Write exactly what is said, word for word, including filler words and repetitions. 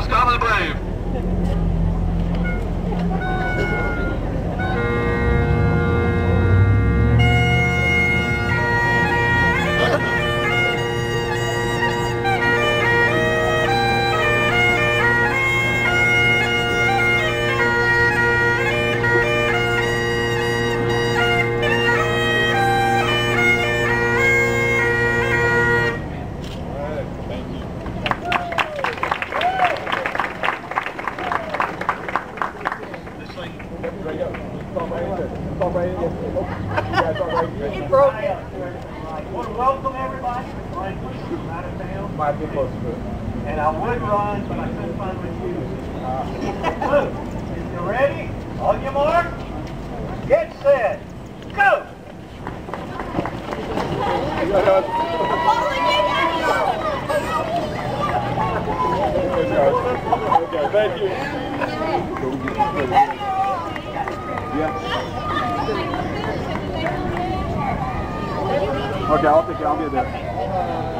Scotland Brave. It broke it. I want to welcome everybody to Franklin from out of town. Might be close to it. And I would run, but I couldn't find my shoes. Look, if you're ready, on your mark, get set, go! Okay, thank you. Yeah. Okay, I'll take it. I'll get there.